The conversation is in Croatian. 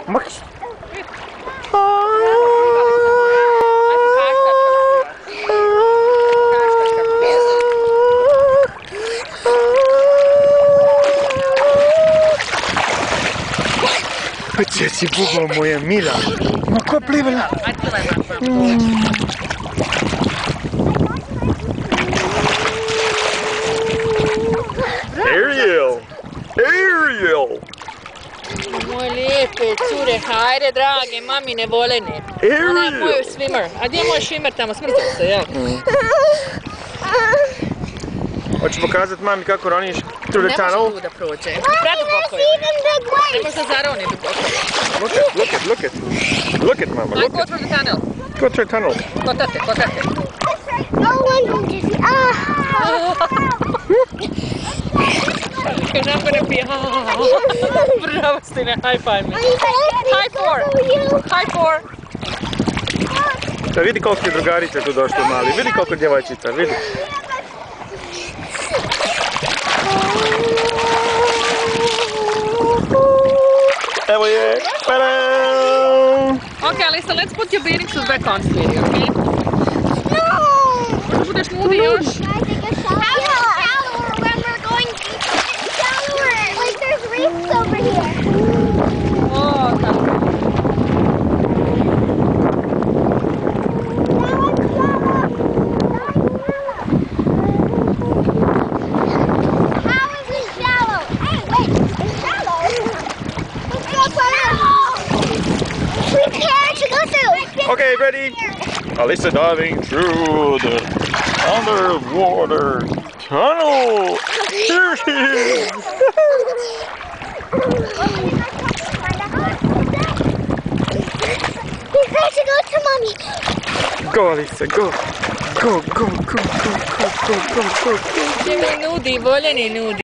Max. Gdje si Bubo moja mila? Ma ko plivala? Ariel! Ariel! Moje lijepe cure, hajde drage, mamine volene. Ona je moj swimmer. A gdje je moj swimmer tamo? Smrzao se, jel? Hoćeš pokazat mami kako roniš through the tunnel? Ne može tu da prođe. Preduboko je. Ne može da zaroni duboko. Look at mama, Aj, look go at. through the tunnel. Go through the tunnel. Ko tate. Because I'm gonna be... Bravo, Stina, high five me. High four. Da vidi koliko je drugarica tu došlo mali, vidi koliko djevojčica, vidi. Evo je, padam! Okay, Alyssa, let's put your bathing suit back on, sweetie, okay? Možda budeš mudi još? Over here. O, tako. How is it shallow? Hey, wait, it's shallow. Let's go for we can't go through. Okay, ready? Alyssa diving through the underwater tunnel. Here she is. We're going to go to mommy. Go, Alyssa, go. Go. Ti mi nudi, voljeni nudi.